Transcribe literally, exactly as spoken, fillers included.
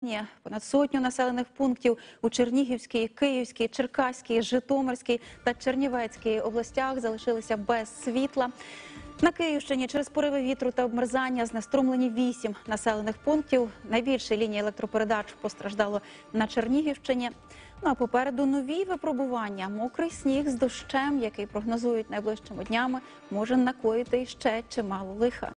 Понад сотню населених пунктів у Чернігівській, Київській, Черкаській, Житомирській та Чернівецькій областях залишилися без світла. На Київщині через пориви вітру та обмерзання знеструмлені вісім населених пунктів. Найбільше лінії електропередач постраждало на Чернігівщині. Ну а попереду нові випробування. Мокрий сніг з дощем, який прогнозують найближчими днями, може накоїти іще чимало лиха.